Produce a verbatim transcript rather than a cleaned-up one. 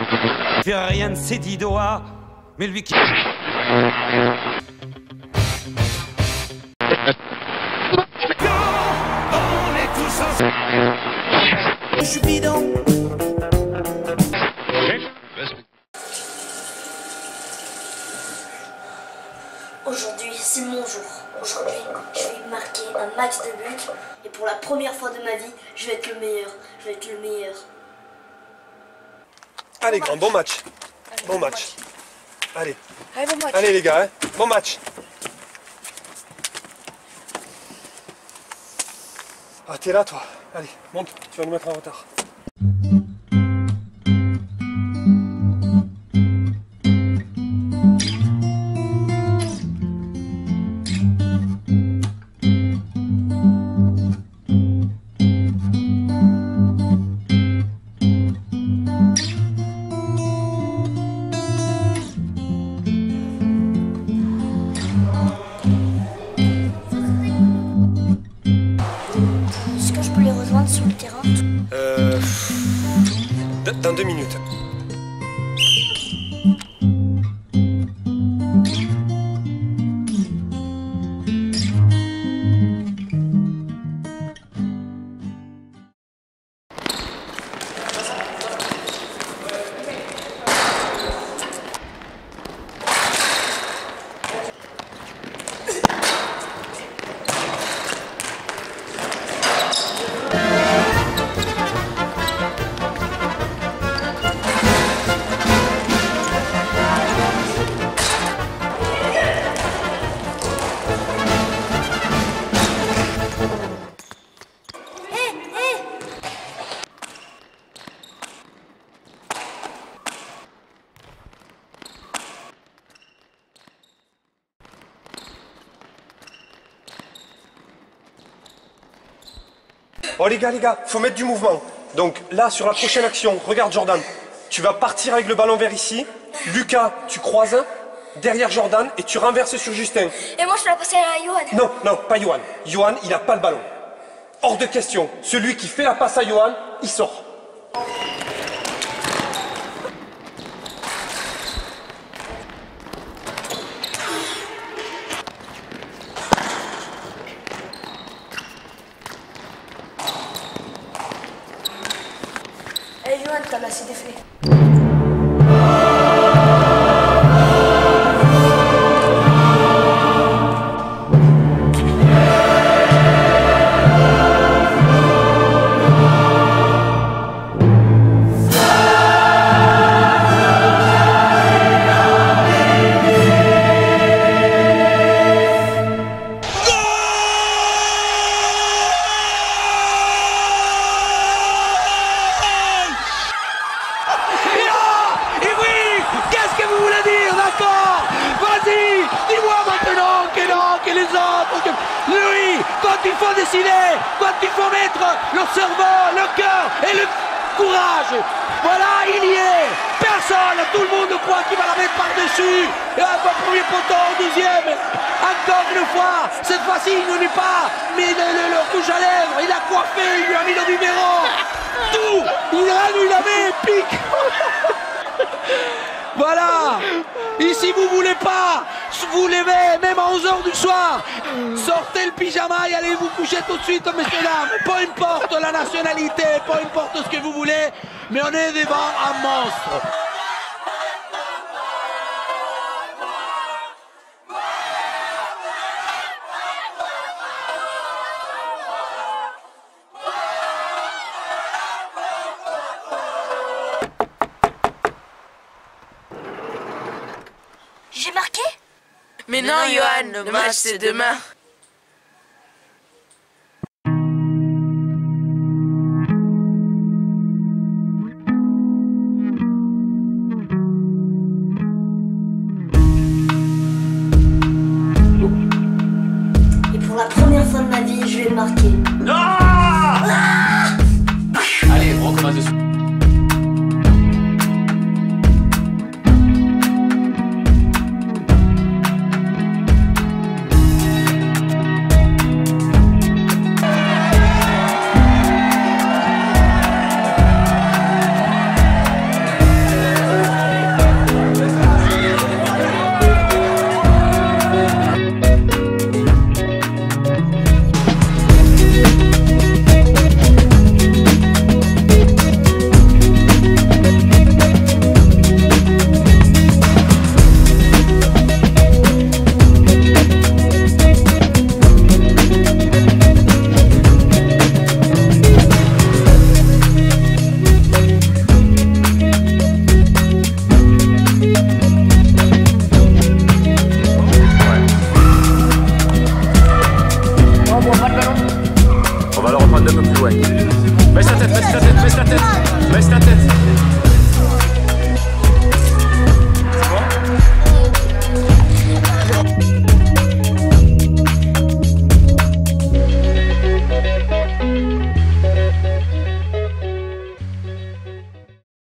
Il fait rien de ses dix doigts, mais lui qui... On est tous ensemble. Je suis bidon. Aujourd'hui, c'est mon jour. Aujourd'hui, je vais marquer un max de buts. Et pour la première fois de ma vie, je vais être le meilleur. Je vais être le meilleur. Allez, grand, bon match. Allez, bon, bon match. match. Allez. Allez, bon match. Allez, les gars, hein. Bon match. Ah, t'es là, toi. Allez, monte. Tu vas nous mettre en retard. Sur le terrain Euh... Dans deux minutes. Oh les gars, les gars, faut mettre du mouvement. Donc là, sur la prochaine action, regarde Jordan, tu vas partir avec le ballon vers ici. Lucas, tu croises derrière Jordan et tu renverses sur Justin. Et moi, je vais la passer à Johan. Non, non, pas Johan. Johan, il n'a pas le ballon. Hors de question. Celui qui fait la passe à Johan, il sort. Hey Johan, t'as assez défait. Lui, quand il faut décider, quand il faut mettre le cerveau, le cœur et le courage, voilà, il y est. Personne, tout le monde croit qu'il va la mettre par-dessus. Et un premier poteau, deuxième, encore une fois. Cette fois-ci, il ne lui pas mis le, le, le rouge à lèvres, il a coiffé, il lui a mis le numéro. Tout, il a lui la met, pique. Voilà. Et si vous voulez pas vous levez, même à onze heures du soir, sortez le pyjama et allez vous coucher tout de suite, messieurs dames. Peu importe la nationalité, peu importe ce que vous voulez, mais on est devant un monstre. J'ai marqué? Mais non, Johan, le match c'est demain. Et pour la première fois de ma vie, je vais marquer. Non ah Allez, on recommence dessus. ouais. Baisse ta tête, baisse ta tête, baisse ta tête, baisse ta tête.